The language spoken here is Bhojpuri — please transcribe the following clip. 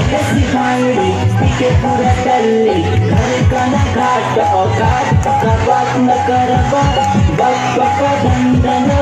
कसी भांगड़ी पीके पूरा टल्ली घर का न घाट औकात का बात न करबा बक बक धंधन